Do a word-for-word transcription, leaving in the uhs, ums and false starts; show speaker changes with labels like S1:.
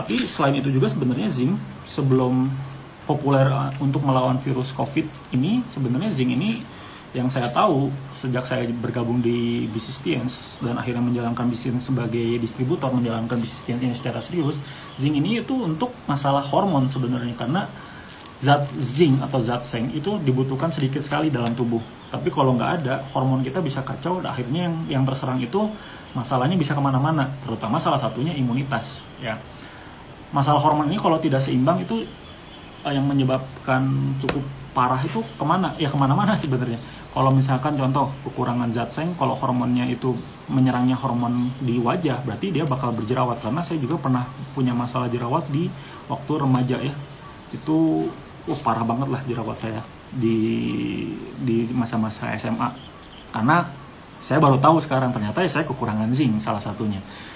S1: Tapi selain itu juga sebenarnya zinc sebelum populer uh, untuk melawan virus COVID ini, sebenarnya zinc ini yang saya tahu sejak saya bergabung di Business Science dan akhirnya menjalankan bisnis sebagai distributor, menjalankan bisnis ini secara serius, zinc ini itu untuk masalah hormon sebenarnya, karena zat zinc atau zat seng itu dibutuhkan sedikit sekali dalam tubuh. Tapi kalau nggak ada, hormon kita bisa kacau dan akhirnya yang, yang terserang itu masalahnya bisa kemana-mana, terutama salah satunya imunitas. Ya, masalah hormon ini kalau tidak seimbang itu eh, yang menyebabkan cukup parah itu kemana? Ya kemana-mana sebenarnya. Kalau misalkan contoh kekurangan zat seng, kalau hormonnya itu menyerangnya hormon di wajah, berarti dia bakal berjerawat. Karena saya juga pernah punya masalah jerawat di waktu remaja ya. Itu uh, parah banget lah jerawat saya di di masa-masa S M A. Karena saya baru tahu sekarang ternyata ya saya kekurangan zinc salah satunya.